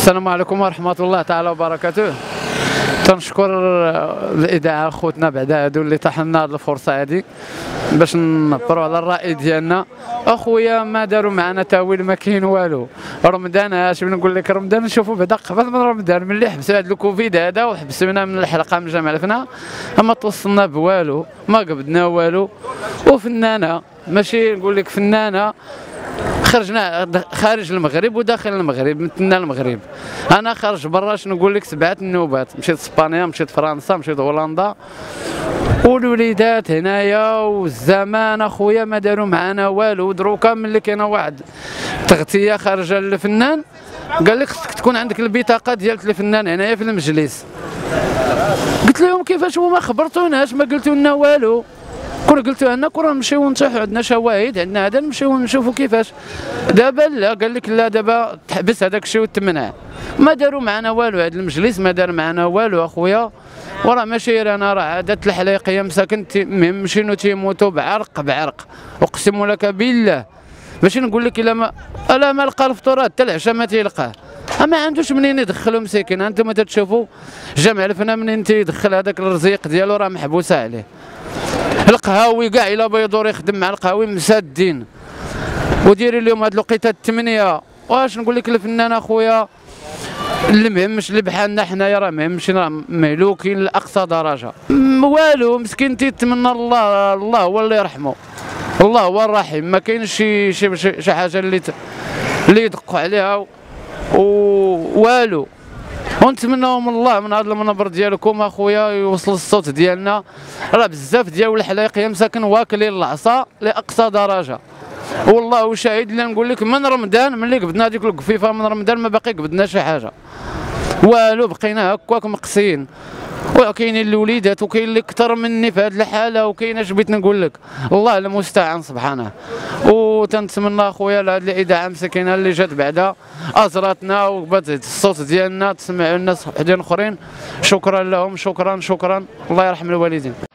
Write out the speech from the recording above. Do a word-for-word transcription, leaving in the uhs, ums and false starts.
السلام عليكم ورحمة الله تعالى وبركاته. تنشكر الإذاعة خوتنا بعد هادو اللي طاحنا هاد الفرصة هادي باش نعبروا على الرأي ديالنا. أخويا ما داروا معنا تاويل، ما كاين والو. رمضان اش نقول لك، رمضان نشوفوا بعدا قبل من رمضان ملي حبسوا هاد الكوفيد هذا وحبسونا من الحلقة من جامع الفنا، ما توصلنا بوالو، ما قبضنا والو. وفنانة ماشي نقول لك فنانة خرجنا خارج المغرب وداخل المغرب، مثلنا المغرب. انا خارج برا شنو نقول لك، سبعه النوبات، مشيت اسبانيا، مشيت فرنسا، مشيت هولندا، والوليدات هنايا والزمان اخويا ما داروا معنا والو. دروكا ملي كاينه واحد تغطيه خارجه للفنان قال لك خصك تكون عندك البطاقه ديال الفنان هنايا في المجلس. قلت لهم كيفاش وما خبرتوناش، ما قلتوا لنا والو. كون قلتوا لنا كون نمشيو ننتحوا، عندنا شواهد، عندنا هذا، نمشيو نشوفوا كيفاش. دابا لا، قال لك لا دابا تحبس هذاك الشيء وتمنع. ما داروا معنا والو، هذا المجلس ما دار معنا والو اخويا. وراه ماشي انا، راه عادات الحلايقيه مساكن المهم مشينا تيموتوا بعرق بعرق، اقسم لك بالله. ماشي نقول لك الا ما الا ما لقى الفطور حتى العشاء ما تيلقاه، ما عندوش منين يدخلوا مساكن. انتم تتشوفوا جامع الفنا منين تيدخل هذاك الرزيق ديالو راه محبوسه عليه. القهاوي كاع الا بيدور يخدم مع القهاوي مسادين. وديري اليوم هاد الوقيته الثمانيه، واش نقول لك الفنان اخويا اللي مهمش اللي بحالنا حنايا راه مهمش، راه مهلوكين لاقصى درجه. والو مسكين تيتمنى الله، الله هو اللي يرحمه، الله هو الرحيم. ما كاينش شي شي شي حاجه اللي ت... اللي يدقوا عليها والو. ونتمناو من الله من هذا المنبر ديالكم اخويا يوصل الصوت ديالنا. راه بزاف ديال الحلايقيه مساكن واكلين العصا لاقصى درجه، والله شاهد. اللي نقول لك من رمضان ملي قبضنا هذيك القفيفه من رمضان ما باقي قبضنا شي حاجه والو، بقينا هكاك مقصيين. وكاينين الوليدات وكاين اللي اكثر مني في هذه الحاله، وكاين اش بغيت نقول لك، الله المستعان سبحانه. وتنتمنى اخويا لهذه الاذاعه مسكينه اللي جات بعدا ازرتنا وقبات الصوت ديالنا تسمعوا الناس وحدين اخرين. شكرا لهم، شكرا شكرا، الله يرحم الوالدين.